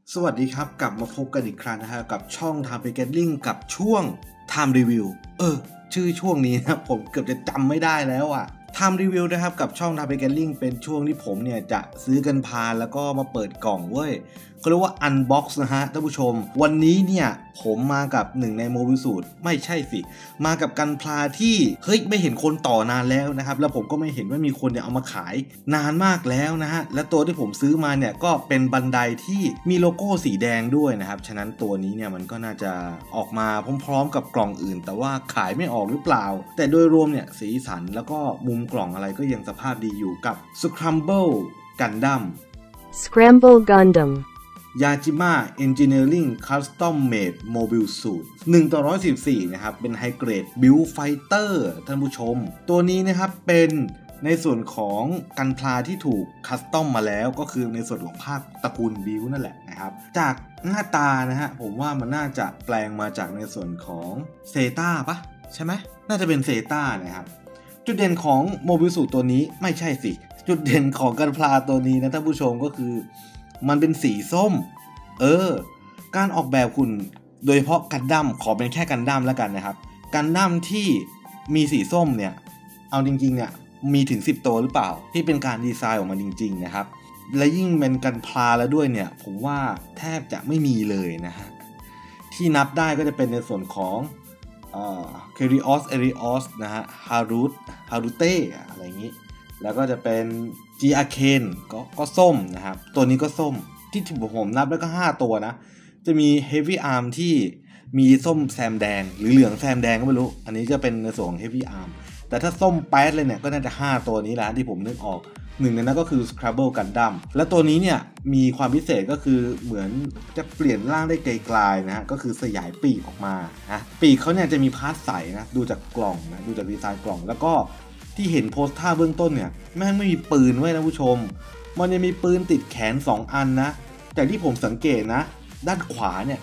สวัสดีครับกลับมาพบกันอีกครั้งนะฮะกับช่อง Time Beginning กับช่วง Time Review ชื่อช่วงนี้นะผมเกือบจะจำไม่ได้แล้วอ่ะ Time Review นะครับกับช่อง Time Beginning เป็นช่วงที่ผมเนี่ยจะซื้อกันพาแล้วก็มาเปิดกล่องเว้ยเขาเรียกว่า Unbox นะฮะท่านผู้ชมวันนี้เนี่ยผมมากับหนึ่งในโมบิลสูตรไม่ใช่สิมากับกันพลาที่เฮ้ยไม่เห็นคนต่อนานแล้วนะครับแล้วผมก็ไม่เห็นว่ามีคนเนี่ยเอามาขายนานมากแล้วนะฮะและตัวที่ผมซื้อมาเนี่ยก็เป็นบันไดที่มีโลโก้สีแดงด้วยนะครับฉะนั้นตัวนี้เนี่ยมันก็น่าจะออกมาพร้อมๆกับกล่องอื่นแต่ว่าขายไม่ออกหรือเปล่าแต่โดยรวมเนี่ยสีสันแล้วก็มุมกล่องอะไรก็ยังสภาพดีอยู่กับ Scramble Gundam Scramble Gundam Yajima Engineering Custom Made Mobile Suit 1/114นะครับเป็นไฮเกรด Build Fighter ท่านผู้ชมตัวนี้นะครับเป็นในส่วนของกันพลาที่ถูกคัสตอมมาแล้วก็คือในส่วนของภาคตระกูลบิวนั่นแหละนะครับจากหน้าตานะฮะผมว่ามันน่าจะแปลงมาจากในส่วนของเซต้าปะใช่ไหมน่าจะเป็นเซต้านะครับจุดเด่นของโมบิลสูตตัวนี้ไม่ใช่สิจุดเด่นของกันพลาตัวนี้นะท่านผู้ชมก็คือมันเป็นสีส้มการออกแบบคุณโดยเฉพาะกันดั้มขอเป็นแค่กันดั้มแล้วกันนะครับกันดั้มที่มีสีส้มเนี่ยเอาจริงๆเนี่ยมีถึง10ตัวหรือเปล่าที่เป็นการดีไซน์ออกมาจริงๆนะครับและยิ่งเป็นกันพลาแล้วด้วยเนี่ยผมว่าแทบจะไม่มีเลยนะฮะที่นับได้ก็จะเป็นในส่วนของเคริออสเอริออสนะฮะฮารุเต้อะไรอย่างนี้แล้วก็จะเป็นจีอาเคนก็ส้มนะครับตัวนี้ก็ส้มที่ผมนับแล้วก็5ตัวนะจะมีเฮฟวี่อาร์มที่มีส้มแซมแดงหรือเหลืองแซมแดงก็ไม่รู้อันนี้จะเป็นในส่วนของเฮฟวี่อาร์มแต่ถ้าส้มแป๊ดเลยเนี่ยก็น่าจะ5ตัวนี้แหละที่ผมนึกออกหนึ่งในนั้นก็คือ Scramble Gundam และตัวนี้เนี่ยมีความพิเศษก็คือเหมือนจะเปลี่ยนร่างได้ไกลๆนะฮะก็คือสยายปีกออกมานะปีกเขาเนี่ยจะมีพาร์ทใสนะดูจากกล่องนะดูจากดีไซน์กล่องแล้วก็ที่เห็นโพสท่าเบื้องต้นเนี่ยแม่งไม่มีปืนไว้นะผู้ชมมันจะมีปืนติดแขน2อันนะจากที่ผมสังเกตนะด้านขวาเนี่ย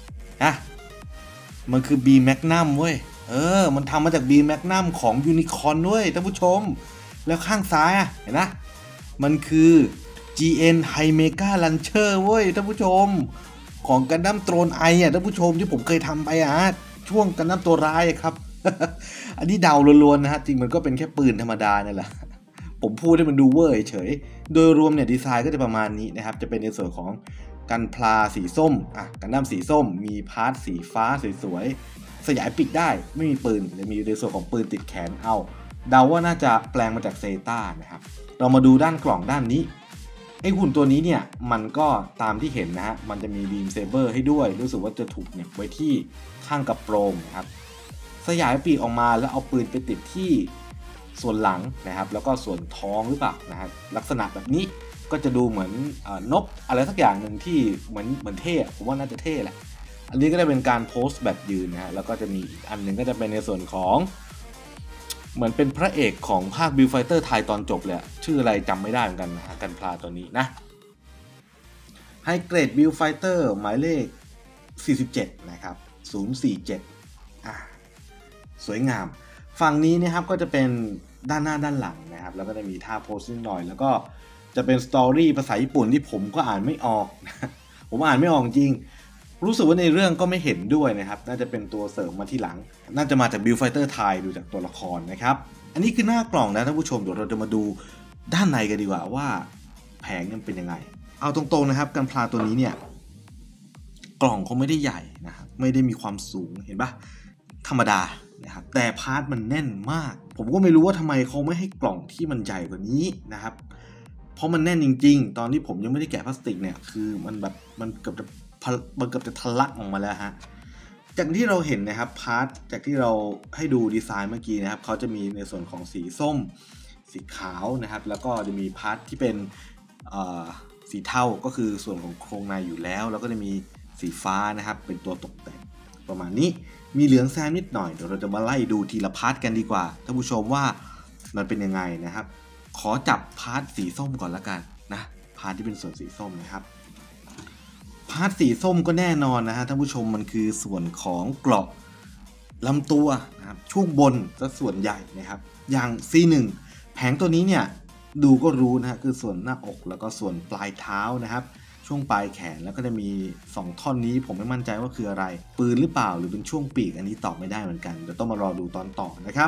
มันคือ B Magnum เว้ยมันทำมาจาก B Magnum ของ Unicorn เว้ยท่านผู้ชมแล้วข้างซ้ายเห็นนะมันคือ GN High Mega Launcher เว้ยท่านผู้ชมของ Gundam Throne I ท่านผู้ชมที่ผมเคยทำไปช่วง Gundam ตัวร้ายครับ อันนี้เดาล้วนๆนะฮะจริงมันก็เป็นแค่ปืนธรรมดานั่นแหละผมพูดให้มันดูเวอร์เฉยโดยรวมเนี่ยดีไซน์ก็จะประมาณนี้นะครับจะเป็นในส่วนของกันพลาสีส้มกันดั้มสีส้มมีพาร์ทสีฟ้าสวยๆสยายปีกได้ไม่มีปืนแต่มีในส่วนของปืนติดแขนเดาว่าน่าจะแปลงมาจากเซต้านะครับเรามาดูด้านกล่องด้านนี้ไอ้หุ่นตัวนี้เนี่ยมันก็ตามที่เห็นนะฮะมันจะมีบีมเซเบอร์ให้ด้วยรู้สึกว่าจะถูกเหน็บไว้ที่ข้างกระโปรงนะครับสยายปีกออกมาแล้วเอาปืนไปติดที่ส่วนหลังนะครับแล้วก็ส่วนท้องหรือเปล่านะฮะลักษณะแบบนี้ก็จะดูเหมือนนกอะไรสักอย่างหนึ่งที่เหมือนเท่ผมว่าน่าจะเท่แหละอันนี้ก็ได้เป็นการโพสต์แบบยืนนะฮะแล้วก็จะมีอีกอันหนึ่งก็จะเป็นในส่วนของเหมือนเป็นพระเอกของภาค Build Fighter ไทยตอนจบเลยชื่ออะไรจำไม่ได้เหมือนกันนะฮะกันพลาตัวนี้นะไฮเกรด Build Fighter หมายเลข47นะครับ047สวยงามฝั่งนี้นะครับก็จะเป็นด้านหน้าด้านหลังนะครับแล้วก็จะมีท่าโพสนิดหน่อยแล้วก็จะเป็นสตอรี่ภาษาญี่ปุ่นที่ผมก็อ่านไม่ออกผมอ่านไม่ออกจริงรู้สึกว่าในเรื่องก็ไม่เห็นด้วยนะครับน่าจะเป็นตัวเสริมมาที่หลังน่าจะมาจาก Build Fighter ไทยดูจากตัวละครนะครับอันนี้คือหน้ากล่องนะท่านผู้ชมเดี๋ยวเราจะมาดูด้านในกันดีกว่าว่าแผงมันเป็นยังไงเอาตรงๆนะครับกันพลาตัวนี้เนี่ยกล่องเขาไม่ได้ใหญ่นะครับไม่ได้มีความสูงเห็นปะธรรมดานะครับแต่พาร์ทมันแน่นมากผมก็ไม่รู้ว่าทำไมเขาไม่ให้กล่องที่มันใหญ่กว่านี้นะครับเพราะมันแน่นจริงๆตอนที่ผมยังไม่ได้แกะพลาสติกเนี่ยคือมันเกือบจะทะลักออกมาแล้วฮะจากที่เราเห็นนะครับพาร์ทจากที่เราให้ดูดีไซน์เมื่อกี้นะครับเขาจะมีในส่วนของสีส้มสีขาวนะครับแล้วก็จะมีพาร์ทที่เป็นสีเทาก็คือส่วนของโครงในอยู่แล้วแล้วก็จะมีสีฟ้านะครับเป็นตัวตกแต่งประมาณนี้มีเหลืองแซมนิดหน่อยเดี๋ยวเราจะมาไล่ดูทีละพาร์ทกันดีกว่าท่านผู้ชมว่ามันเป็นยังไงนะครับขอจับพาร์ทสีส้มก่อนละกันนะพาร์ทที่เป็นส่วนสีส้มนะครับพาร์ทสีส้มก็แน่นอนนะฮะท่านผู้ชมมันคือส่วนของเกราะลำตัวนะครับช่วงบนซะส่วนใหญ่นะครับอย่าง C1 แผงตัวนี้เนี่ยดูก็รู้นะฮะคือส่วนหน้าอกแล้วก็ส่วนปลายเท้านะครับช่วงปลายแขนแล้วก็จะมี2ท่อนนี้ผมไม่มั่นใจว่าคืออะไรปืนหรือเปล่าหรือเป็นช่วงปีกอันนี้ตอบไม่ได้เหมือนกันเดี๋ยวต้องมารอดูตอนต่อนะครับ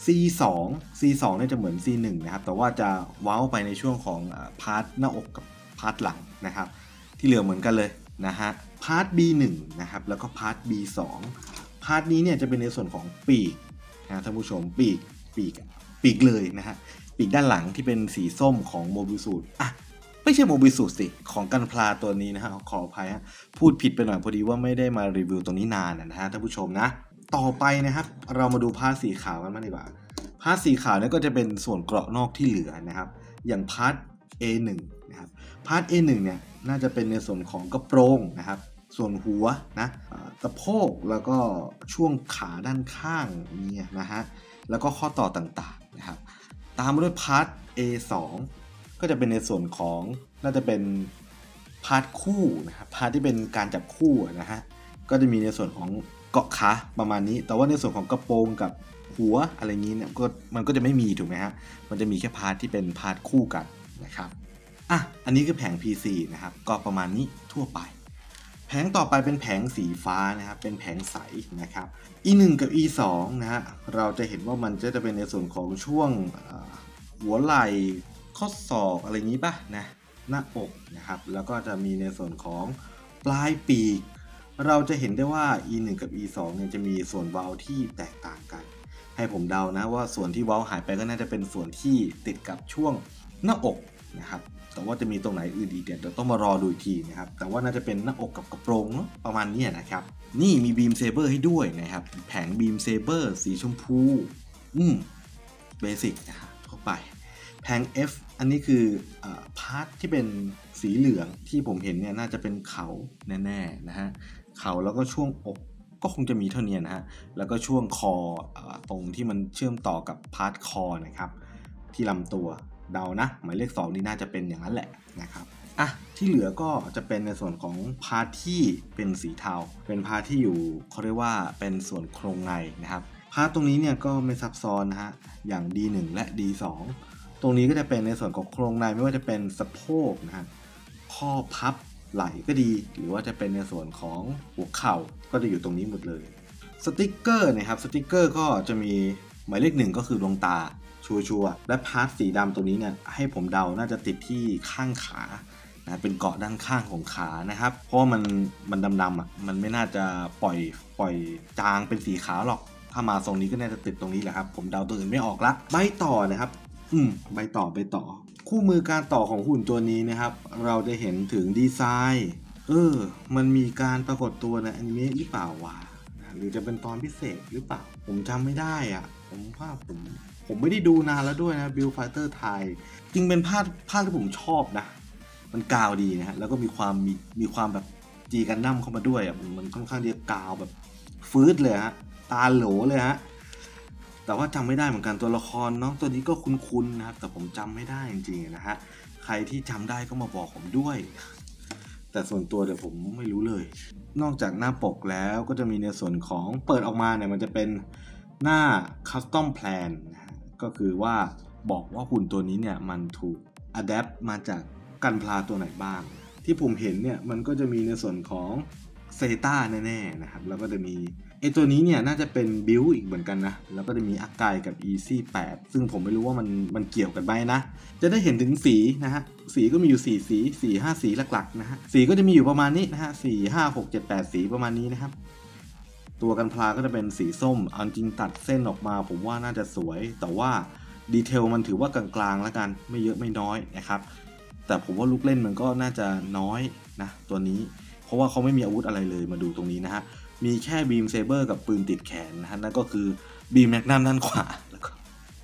C2 เนี่ยจะเหมือน C1 นะครับแต่ว่าจะเว้าไปในช่วงของพาร์ทหน้าอกกับพาร์ทหลังนะครับที่เหลือเหมือนกันเลยนะฮะพาร์ท B1 นะครับแล้วก็พาร์ท B2 พาร์ทนี้เนี่ยจะเป็นในส่วนของปีกนะท่านผู้ชมปีกเลยนะฮะปีกด้านหลังที่เป็นสีส้มของโมบิลสูทไม่ใช่โมบิลสูทสิของกันพลาตัวนี้นะฮะขออภัยฮะพูดผิดไปหน่อยพอดีว่าไม่ได้มารีวิวตัวนี้นานนะฮะท่านผู้ชมนะต่อไปนะครับเรามาดูพาร์ทสีขาวกันบ้างดีกว่าพาร์ทสีขาวเนี่ยก็จะเป็นส่วนเกราะนอกที่เหลือนะครับอย่างพาร์ท A1 นะครับพาร์ท A1 เนี่ยน่าจะเป็นในส่วนของกระโปรงนะครับส่วนหัวนะสะโพกแล้วก็ช่วงขาด้านข้างนี่นะฮะแล้วก็ข้อต่อต่างๆนะครับตามมาด้วยพาร์ท A2 ก็จะเป็นในส่วนของน่าจะเป็นพาร์ทคู่นะครับพาร์ทที่เป็นการจับคู่นะฮะก็จะมีในส่วนของเกาะขาประมาณนี้แต่ว่าในส่วนของกระโปรงกับหัวอะไรนี้เนี่ยมันก็จะไม่มีถูกไหมฮะมันจะมีแค่พาร์ทที่เป็นพาร์ทคู่กันนะครับอันนี้คือแผง PC นะครับก็ประมาณนี้ทั่วไปแผงต่อไปเป็นแผงสีฟ้านะครับเป็นแผงใสนะครับ E1 กับ E2 นะฮะเราจะเห็นว่ามันจะเป็นในส่วนของช่วงหัวไหล่ข้อศอกอะไรอย่างนี้ป่ะนะหน้าอกนะครับแล้วก็จะมีในส่วนของปลายปีกเราจะเห็นได้ว่า E1 กับ E2 เนี่ยจะมีส่วนเว้าที่แตกต่างกันให้ผมเดานะว่าส่วนที่เว้าหายไปก็น่าจะเป็นส่วนที่ติดกับช่วงหน้าอกนะครับแต่ว่าจะมีตรงไหนอื่นอีกเดี๋ยวต้องมารอดูอีกทีนะครับแต่ว่าน่าจะเป็นหน้าอกกับกระโปรงเนาะประมาณนี้นะครับนี่มีบีมเซเบอร์ให้ด้วยนะครับแผงบีมเซเบอร์สีชมพูเบสิกนะครับเข้าไปแผง F อันนี้คือพาร์ทที่เป็นสีเหลืองที่ผมเห็นเนี่ยน่าจะเป็นเขาแน่ๆนะฮะเขาแล้วก็ช่วงอกก็คงจะมีเท่านี้นะฮะแล้วก็ช่วงคอตรงที่มันเชื่อมต่อกับพาร์ทคอนะครับที่ลำตัวเดานะหมายเลข2นี่น่าจะเป็นอย่างนั้นแหละนะครับที่เหลือก็จะเป็นในส่วนของพาร์ทที่เป็นสีเทาเป็นพาร์ทที่อยู่เขาเรียกว่าเป็นส่วนโครงในนะครับพาร์ทตรงนี้เนี่ยก็ไม่ซับซ้อนนะฮะอย่าง D1 และ D2 ตรงนี้ก็จะเป็นในส่วนของโครงในไม่ว่าจะเป็นสะโพกนะฮะข้อพับไหล่ก็ดีหรือว่าจะเป็นในส่วนของหัวเข่าก็จะอยู่ตรงนี้หมดเลยสติกเกอร์นะครับสติกเกอร์ก็จะมีหมายเลข1ก็คือดวงตาชัวร์และพาร์ทสีดำตรงนี้เนี่ยให้ผมเดาน่าจะติดที่ข้างขานะเป็นเกาะด้านข้างของขานะครับเพราะมันดำๆมันไม่น่าจะปล่อยจางเป็นสีขาวหรอกถ้ามาทรงนี้ก็น่าจะติดตรงนี้แหละครับผมเดาตัวอื่นไม่ออกละใบต่อนะครับใบต่อคู่มือการต่อของหุ่นตัวนี้นะครับเราจะเห็นถึงดีไซน์มันมีการปรากฏตัวในอนิเมะหรือเปล่าวะหรือจะเป็นตอนพิเศษหรือเปล่าผมจำไม่ได้ผมไม่ได้ดูนานแล้วด้วยนะบิลไฟเตอร์ไทยจริงเป็นภาคที่ผมชอบนะมันกาวดีนะฮะแล้วก็มีความแบบจีกันดั้มเข้ามาด้วยมันค่อนข้างที่จะกาวแบบฟืดเลยฮะตาโหลเลยฮะแต่ว่าจำไม่ได้เหมือนกันตัวละครน้องตัวนี้ก็คุ้นๆนะครับแต่ผมจำไม่ได้จริงๆนะฮะใครที่จำได้ก็มาบอกผมด้วยแต่ส่วนตัวเดี๋ยวผมไม่รู้เลยนอกจากหน้าปกแล้วก็จะมีในส่วนของเปิดออกมาเนี่ยมันจะเป็นหน้า Custom Plan นะฮะก็คือว่าบอกว่าหุ่นตัวนี้เนี่ยมันถูก Adapt มาจากกันพลาตัวไหนบ้างที่ผมเห็นเนี่ยมันก็จะมีในส่วนของเซต้าแน่ๆนะครับแล้วก็จะมีตัวนี้เนี่ยน่าจะเป็นบิลอีกเหมือนกันนะแล้วก็จะมีอากายกับ Easy 8ซึ่งผมไม่รู้ว่ามันเกี่ยวกันไหมนะจะได้เห็นถึงสีนะฮะสีก็มีอยู่4สี5สีหลักๆนะฮะสีก็จะมีอยู่ประมาณนี้นะฮะ4 5 6 7 8สีประมาณนี้นะครับตัวกันพลาก็จะเป็นสีส้มเอาจริงตัดเส้นออกมาผมว่าน่าจะสวยแต่ว่าดีเทลมันถือว่ากลางๆแล้วกันไม่เยอะไม่น้อยนะครับแต่ผมว่าลูกเล่นมันก็น่าจะน้อยนะตัวนี้เพราะว่าเขาไม่มีอาวุธอะไรเลยมาดูตรงนี้นะฮะมีแค่บีมเซเบอร์กับปืนติดแขนนะฮะนั่นก็คือบีมแมกนัมด้านขวาแล้วก็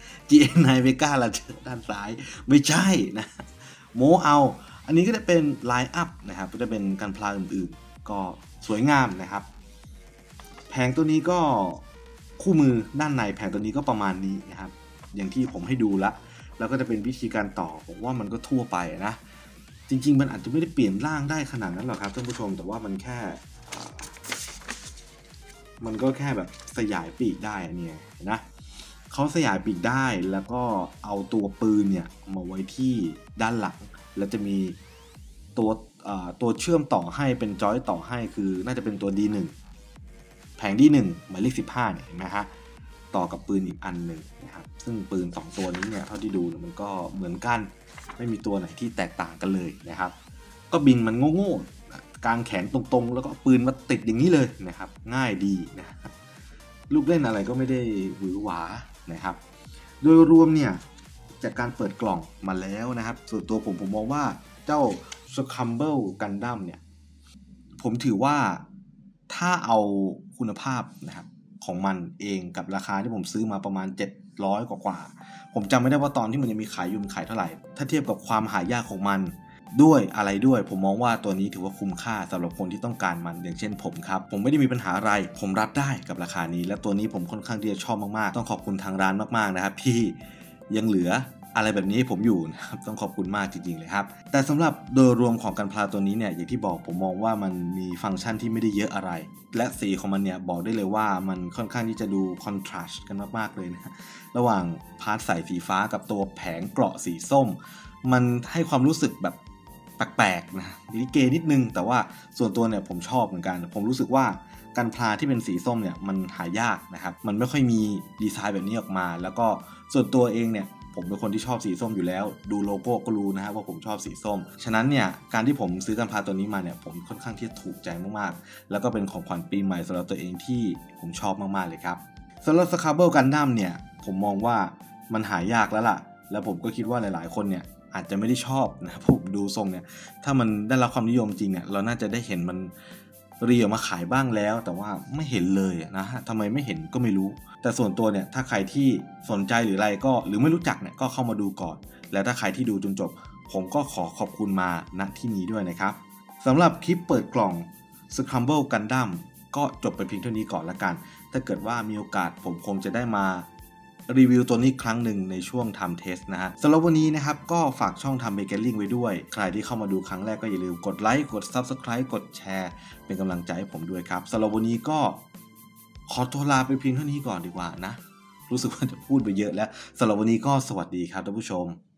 GN9 Vega ละด้านซ้ายไม่ใช่นะโมเอาอันนี้ก็จะเป็นไลน์อัพนะครับก็จะเป็นกันพลาอื่นๆก็สวยงามนะครับแผงตัวนี้ก็คู่มือด้านในแผงตัวนี้ก็ประมาณนี้นะครับอย่างที่ผมให้ดูละแล้วก็จะเป็นวิธีการต่อผมว่ามันก็ทั่วไปนะจริงๆมันอาจจะไม่ได้เปลี่ยนร่างได้ขนาดนั้นหรอกครับท่านผู้ชมแต่ว่ามันก็แค่แบบสยายปีกได้เนี่ยนะเขาสยายปีกได้แล้วก็เอาตัวปืนเนี่ยมาไว้ที่ด้านหลังแล้วจะมีตัวตัวเชื่อมต่อให้เป็นจอยต่อให้คือน่าจะเป็นตัว D1 แผง D1 หมายเลข15เนี่ยเห็นไหมฮะต่อกับปืนอีกอันหนึ่งนะครับซึ่งปืน2ตัวนี้เนี่ยเท่าที่ดูมันก็เหมือนกันไม่มีตัวไหนที่แตกต่างกันเลยนะครับก็บินมันโง่ๆกางแขนตรงๆแล้วก็ปืนมาติดอย่างนี้เลยนะครับง่ายดีนะครับลูกเล่นอะไรก็ไม่ได้หวือหวานะครับโดยรวมเนี่ยจากการเปิดกล่องมาแล้วนะครับส่วนตัวผมมองว่าเจ้า Scramble Gundam เนี่ยผมถือว่าถ้าเอาคุณภาพนะครับของมันเองกับราคาที่ผมซื้อมาประมาณ700กว่าผมจำไม่ได้ว่าตอนที่มันยังมีขายอยู่มันขายเท่าไหร่ถ้าเทียบกับความหายากของมันด้วยอะไรด้วยผมมองว่าตัวนี้ถือว่าคุ้มค่าสำหรับคนที่ต้องการมันอย่างเช่นผมครับผมไม่ได้มีปัญหาอะไรผมรับได้กับราคานี้และตัวนี้ผมค่อนข้างที่จะชอบมากๆต้องขอบคุณทางร้านมากๆนะครับที่ยังเหลืออะไรแบบนี้ผมอยู่นะครับต้องขอบคุณมากจริงๆเลยครับแต่สำหรับโดยรวมของกันพลาตัวนี้เนี่ยอย่างที่บอกผมมองว่ามันมีฟังก์ชันที่ไม่ได้เยอะอะไรและสีของมันเนี่ยบอกได้เลยว่ามันค่อนข้างที่จะดูคอนทราสต์กันมากๆเลยนะระหว่างพาร์ทใส่สีฟ้ากับตัวแผงเกราะสีส้มมันให้ความรู้สึกแบบแปลกๆนะลิเกนิดนึงแต่ว่าส่วนตัวเนี่ยผมชอบเหมือนกันผมรู้สึกว่ากันพลาที่เป็นสีส้มเนี่ยมันหายากนะครับมันไม่ค่อยมีดีไซน์แบบนี้ออกมาแล้วก็ส่วนตัวเองเนี่ยผมเป็นคนที่ชอบสีส้มอยู่แล้วดูโลโก้ก็รู้นะครับว่าผมชอบสีส้มฉะนั้นเนี่ยการที่ผมซื้อกันพลาตัวนี้มาเนี่ยผมค่อนข้างที่จะถูกใจมากๆแล้วก็เป็นของขวัญปีใหม่สำหรับตัวเองที่ผมชอบมากๆเลยครับสำหรับ Scramble Gundam เนี่ยผมมองว่ามันหายากแล้วล่ะแล้วผมก็คิดว่าหลายๆคนเนี่ยอาจจะไม่ได้ชอบนะผมดูทรงเนี่ยถ้ามันได้รับความนิยมจริงเนี่ยเราน่าจะได้เห็นมันรีออกมาขายบ้างแล้วแต่ว่าไม่เห็นเลยนะฮะทำไมไม่เห็นก็ไม่รู้แต่ส่วนตัวเนี่ยถ้าใครที่สนใจหรืออะไรก็หรือไม่รู้จักเนี่ยก็เข้ามาดูก่อนแล้วถ้าใครที่ดูจนจบผมก็ขอขอบคุณมาณที่นี้ด้วยนะครับสำหรับคลิปเปิดกล่อง Scramble Gundam ก็จบไปเพียงเท่านี้ก่อนละกันถ้าเกิดว่ามีโอกาสผมคงจะได้มารีวิวตัวนี้ครั้งหนึ่งในช่วงทำเทสนะฮะสำหรับวันนี้นะครับก็ฝากช่องทำเบเกอริ่งไว้ด้วยใครที่เข้ามาดูครั้งแรกก็อย่าลืมกดไลค์กด Subscribe กดแชร์เป็นกำลังใจให้ผมด้วยครับสำหรับวันนี้ก็ขอตัวลาไปเพียงเท่านี้ก่อนดีกว่านะรู้สึกว่าจะพูดไปเยอะแล้วสำหรับวันนี้ก็สวัสดีครับท่านผู้ชม